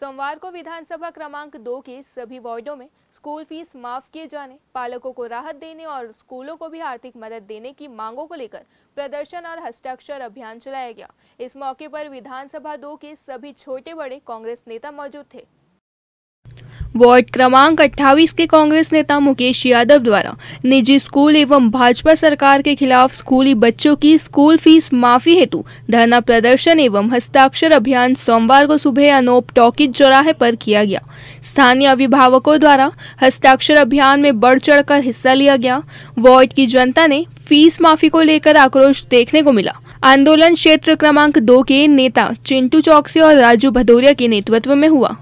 सोमवार को विधानसभा क्रमांक 2 के सभी वार्डों में स्कूल फीस माफ किए जाने, पालकों को राहत देने और स्कूलों को भी आर्थिक मदद देने की मांगों को लेकर प्रदर्शन और हस्ताक्षर अभियान चलाया गया। इस मौके पर विधानसभा 2 के सभी छोटे बड़े कांग्रेस नेता मौजूद थे। वार्ड क्रमांक 28 के कांग्रेस नेता मुकेश यादव द्वारा निजी स्कूल एवं भाजपा सरकार के खिलाफ स्कूली बच्चों की स्कूल फीस माफी हेतु धरना प्रदर्शन एवं हस्ताक्षर अभियान सोमवार को सुबह अनोप टॉकीज चौराहे पर किया गया। स्थानीय अभिभावकों द्वारा हस्ताक्षर अभियान में बढ़ चढ़कर हिस्सा लिया गया। वार्ड की जनता ने फीस माफी को लेकर आक्रोश देखने को मिला। आंदोलन क्षेत्र क्रमांक 2 के नेता चिंटू चौकसी और राजू भदौरिया के नेतृत्व में हुआ।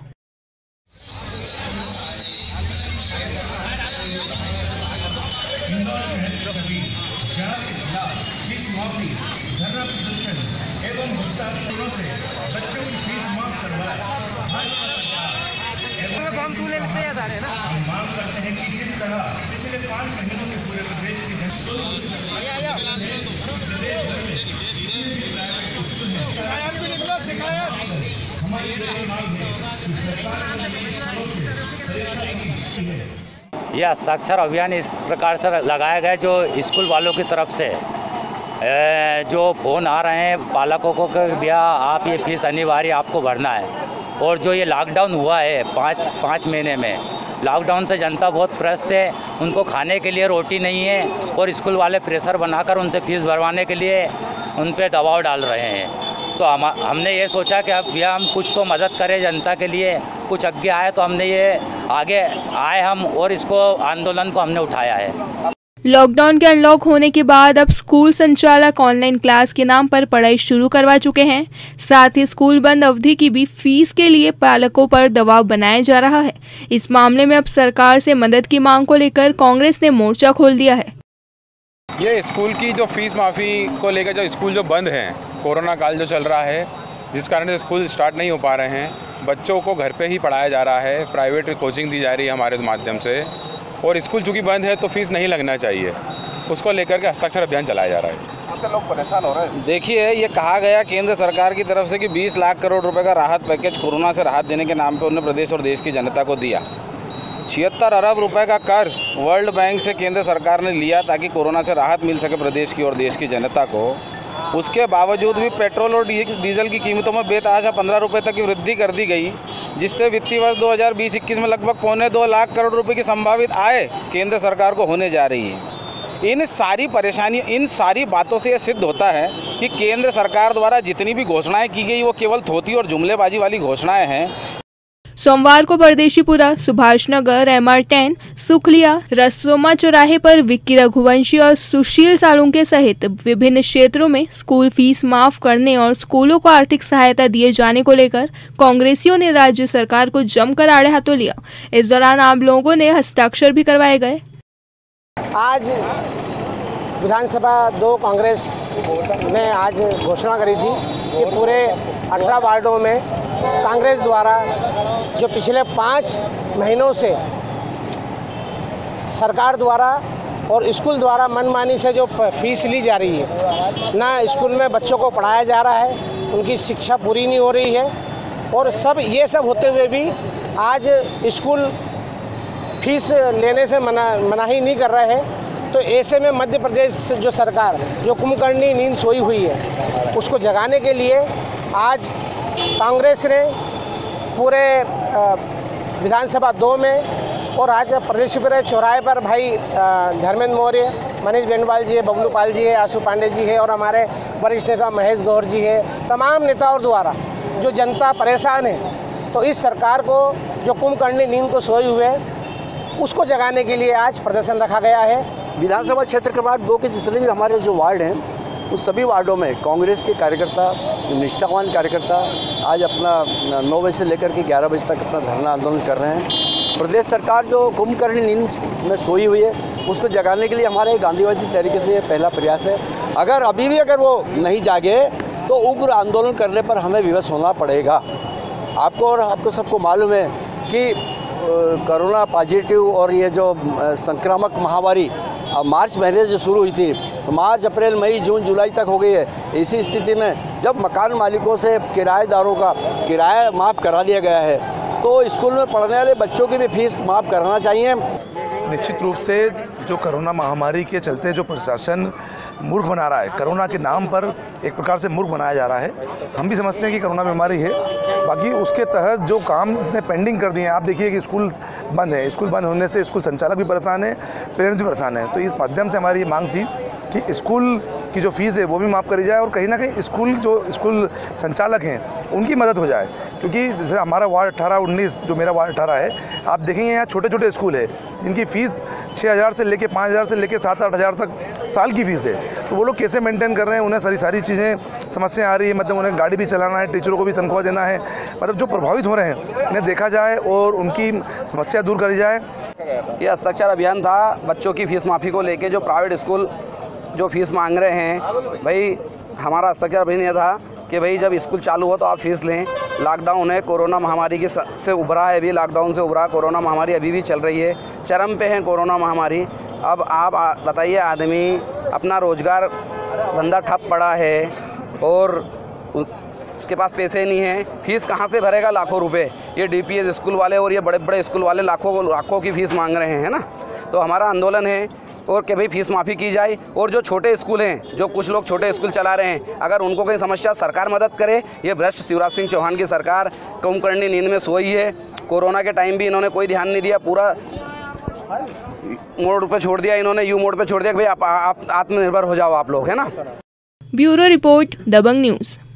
हम मांग करते हैं कि जिस तरह पिछले 5 महीनों में पूरे प्रदेश की ये हस्ताक्षर अभियान इस प्रकार से लगाया गया जो स्कूल वालों की तरफ से जो फ़ोन आ रहे हैं पालकों को कि भैया आप ये फीस अनिवार्य आपको भरना है। और जो ये लॉकडाउन हुआ है पाँच महीने में, लॉकडाउन से जनता बहुत त्रस्त है, उनको खाने के लिए रोटी नहीं है और स्कूल वाले प्रेशर बनाकर उनसे फीस भरवाने के लिए उन पे दबाव डाल रहे हैं। तो हमने ये सोचा कि अब भैया हम कुछ तो मदद करें जनता के लिए, कुछ आगे आए तो हमने ये आगे आए हम और इसको आंदोलन को हमने उठाया है। लॉकडाउन के अनलॉक होने के बाद अब स्कूल संचालक ऑनलाइन क्लास के नाम पर पढ़ाई शुरू करवा चुके हैं। साथ ही स्कूल बंद अवधि की भी फीस के लिए पालकों पर दबाव बनाया जा रहा है। इस मामले में अब सरकार से मदद की मांग को लेकर कांग्रेस ने मोर्चा खोल दिया है। ये स्कूल की जो फीस माफ़ी को लेकर जो स्कूल जो बंद हैं, कोरोना काल जो चल रहा है जिस कारण स्कूल स्टार्ट नहीं हो पा रहे हैं, बच्चों को घर पे ही पढ़ाया जा रहा है, प्राइवेट कोचिंग दी जा रही है हमारे माध्यम से, और स्कूल चूँकि बंद है तो फीस नहीं लगना चाहिए, उसको लेकर के हस्ताक्षर अभियान चलाया जा रहा है। तो लोग परेशान हो रहे हैं। देखिए, ये कहा गया केंद्र सरकार की तरफ से कि 20 लाख करोड़ रुपए का राहत पैकेज कोरोना से राहत देने के नाम पे उन्होंने प्रदेश और देश की जनता को दिया। 76 अरब रुपए का कर्ज वर्ल्ड बैंक से केंद्र सरकार ने लिया ताकि कोरोना से राहत मिल सके प्रदेश की और देश की जनता को। उसके बावजूद भी पेट्रोल और डीजल की कीमतों में बेतहाशा 15 रुपये तक की वृद्धि कर दी गई, जिससे वित्तीय वर्ष 2020-21 में लगभग 1.25 लाख करोड़ रुपए की संभावित आय केंद्र सरकार को होने जा रही है। इन सारी परेशानियों, इन सारी बातों से यह सिद्ध होता है कि केंद्र सरकार द्वारा जितनी भी घोषणाएं की गई वो केवल थोती और जुमलेबाजी वाली घोषणाएं हैं। सोमवार को परदेशीपुरा, सुभाष नगर, MR10, सुखलिया, रसोमा चौराहे पर विक्की रघुवंशी और सुशील सालुंके सहित विभिन्न क्षेत्रों में स्कूल फीस माफ करने और स्कूलों को आर्थिक सहायता दिए जाने को लेकर कांग्रेसियों ने राज्य सरकार को जमकर आड़े हाथों लिया। इस दौरान आम लोगों ने हस्ताक्षर भी करवाए गए। आज विधानसभा 2 कांग्रेस ने आज घोषणा करी थी कि पूरे 18 वार्डों में कांग्रेस द्वारा जो पिछले 5 महीनों से सरकार द्वारा और स्कूल द्वारा मनमानी से जो फीस ली जा रही है, ना स्कूल में बच्चों को पढ़ाया जा रहा है, उनकी शिक्षा पूरी नहीं हो रही है, और ये सब होते हुए भी आज स्कूल फीस लेने से मनाही नहीं कर रहे हैं। तो ऐसे में मध्य प्रदेश जो सरकार जो कुंभकर्णी नींद सोई हुई है, उसको जगाने के लिए आज कांग्रेस ने पूरे विधानसभा 2 में और आज प्रदेशीपुरा चौराहे पर भाई धर्मेंद्र मौर्य, मनीष बेनीवाल जी है, बबलू पाल जी है, आशु पांडे जी है और हमारे वरिष्ठ नेता महेश गौर जी है, तमाम नेताओं द्वारा जो जनता परेशान है, तो इस सरकार को जो कुंभकर्णी नींद को सोए हुए उसको जगाने के लिए आज प्रदर्शन रखा गया है। विधानसभा क्षेत्र क्रमांक 2 के जितने भी हमारे जो वार्ड हैं उस सभी वार्डों में कांग्रेस के कार्यकर्ता, निष्ठावान कार्यकर्ता आज अपना 9 बजे से लेकर के 11 बजे तक अपना धरना आंदोलन कर रहे हैं। प्रदेश सरकार जो कुंभकर्णी नींद में सोई हुई है उसको जगाने के लिए हमारे गांधीवादी तरीके से पहला प्रयास है। अगर वो नहीं जागे तो उग्र आंदोलन करने पर हमें विवश होना पड़ेगा। आपको सबको मालूम है कि कोरोना पॉजिटिव और ये जो संक्रामक महामारी मार्च महीने जो शुरू हुई थी मार्च, अप्रैल, मई, जून, जुलाई तक हो गई है। इसी स्थिति में जब मकान मालिकों से किराएदारों का किराया माफ़ करा दिया गया है तो स्कूल में पढ़ने वाले बच्चों की भी फीस माफ़ कराना चाहिए। निश्चित रूप से जो कोरोना महामारी के चलते जो प्रशासन मूर्ख बना रहा है, कोरोना के नाम पर एक प्रकार से मूर्ख बनाया जा रहा है। हम भी समझते हैं कि कोरोना बीमारी है, बाकी उसके तहत जो काम इसने पेंडिंग कर दिए हैं। आप देखिए कि स्कूल बंद है, स्कूल बंद होने से स्कूल संचालक भी परेशान है, पेरेंट्स भी परेशान हैं। तो इस माध्यम से हमारी ये मांग थी कि स्कूल की जो फीस है वो भी माफ़ करी जाए और कहीं ना कहीं स्कूल संचालक हैं उनकी मदद हो जाए, क्योंकि जैसे हमारा वार्ड 18-19 जो मेरा वार्ड 18 है, आप देखेंगे यहाँ छोटे छोटे स्कूल है जिनकी फ़ीस 6,000 से लेके 5,000 से लेके 7-8 हज़ार तक साल की फ़ीस है। तो वो लोग कैसे मेंटेन कर रहे हैं, उन्हें सारी चीज़ें समस्या आ रही है। मतलब उन्हें गाड़ी भी चलाना है, टीचरों को भी तनख्वाह देना है। मतलब जो प्रभावित हो रहे हैं उन्हें देखा जाए और उनकी समस्या दूर करी जाए। ये हस्ताक्षर अभियान था बच्चों की फ़ीस माफ़ी को लेके। जो प्राइवेट स्कूल जो फीस मांग रहे हैं, भाई हमारा हस्ताक्षर अभियान यह था कि भाई जब स्कूल चालू हो तो आप फीस लें। लॉकडाउन है, कोरोना महामारी की से उभरा है, अभी लॉकडाउन से उभरा, कोरोना महामारी अभी भी चल रही है, चरम पे है कोरोना महामारी। अब आप बताइए, आदमी अपना रोज़गार धंधा ठप पड़ा है और उसके पास पैसे नहीं हैं, फ़ीस कहाँ से भरेगा लाखों रुपए। ये DPS स्कूल वाले और ये बड़े बड़े स्कूल वाले लाखों की फ़ीस मांग रहे हैं ना। तो हमारा आंदोलन है और कि भाई फीस माफ़ी की जाए। और जो छोटे स्कूल हैं, जो कुछ लोग छोटे स्कूल चला रहे हैं, अगर उनको कोई समस्या सरकार मदद करे। ये भ्रष्ट शिवराज सिंह चौहान की सरकार कुंभकर्णी नींद में सोई है। कोरोना के टाइम भी इन्होंने कोई ध्यान नहीं दिया, पूरा मोड पे छोड़ दिया इन्होंने, यू मोड पे छोड़ दिया कि भाई आप आत्मनिर्भर हो जाओ आप लोग, है ना। Bureau report, Dabang news.